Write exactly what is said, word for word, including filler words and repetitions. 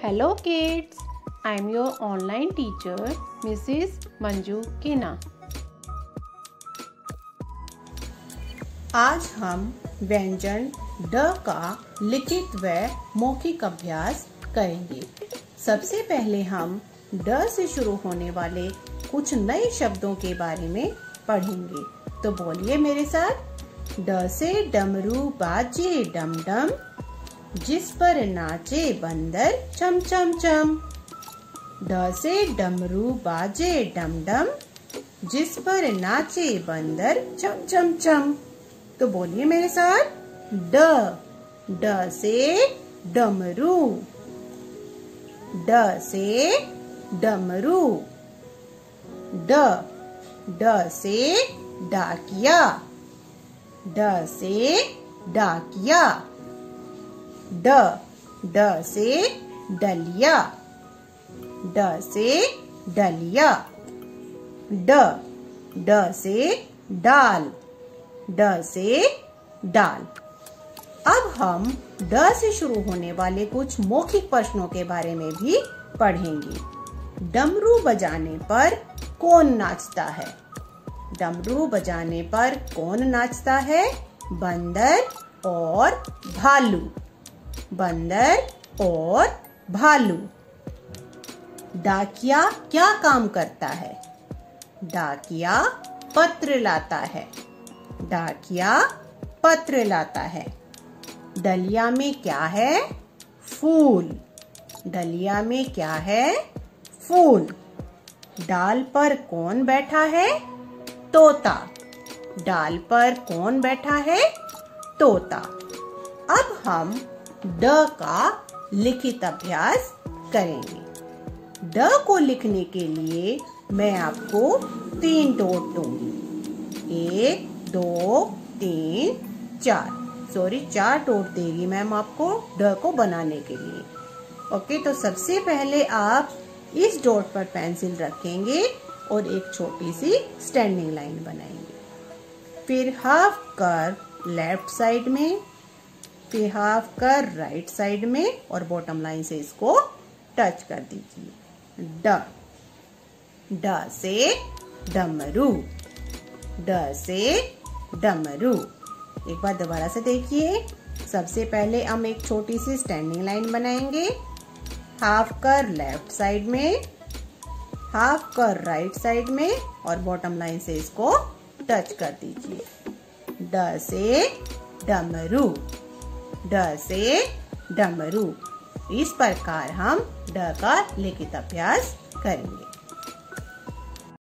Hello kids, I am your online teacher Missus Manju किना। आज हम व्यंजन ड का लिखित व मौखिक अभ्यास करेंगे। सबसे पहले हम ड से शुरू होने वाले कुछ नए शब्दों के बारे में पढ़ेंगे। तो बोलिए मेरे साथ। ड से डमरू बाजे डम डम, जिस पर नाचे बंदर चम चम चम। ड से डमरू बाजे डम डम, जिस पर नाचे बंदर चम चम चम। तो बोलिए मेरे साथ। ड ड से डमरू, ड से डमरू। ड ड से डाकिया, ड से डाकिया। ड ड से डलिया, ड से डलिया। ड ड से डाल, ड से डाल। अब हम ड से शुरू होने वाले कुछ मौखिक प्रश्नों के बारे में भी पढ़ेंगे। डमरू बजाने पर कौन नाचता है? डमरू बजाने पर कौन नाचता है? बंदर और भालू, बंदर और भालू। डाकिया क्या काम करता है? डाकिया पत्र लाता है, डाकिया पत्र लाता है। डलिया में क्या है? फूल, डलिया में क्या है? फूल। डाल पर कौन बैठा है? तोता, डाल पर कौन बैठा है? तोता। अब हम ड का लिखित अभ्यास करेंगे। ड को लिखने के लिए मैं आपको तीन डॉट दूंगी। एक, दो, तीन, चार। सॉरी, चार डॉट देगी मैम आपको ड को बनाने के लिए। ओके, तो सबसे पहले आप इस डॉट पर पेंसिल रखेंगे और एक छोटी सी स्टैंडिंग लाइन बनाएंगे। फिर हाफ कर्व लेफ्ट साइड में, फिर हाफ कर्व राइट साइड में और बॉटम लाइन से इसको टच कर दीजिए। ड ड से डमरू, ड से डमरू। एक बार दोबारा से देखिए। सबसे पहले हम एक छोटी सी स्टैंडिंग लाइन बनाएंगे। हाफ कर्व लेफ्ट साइड में, हाफ कर्व राइट साइड में और बॉटम लाइन से इसको टच कर दीजिए। ड से डमरू, ड से डमरू। इस प्रकार हम ड का लिखित अभ्यास करेंगे।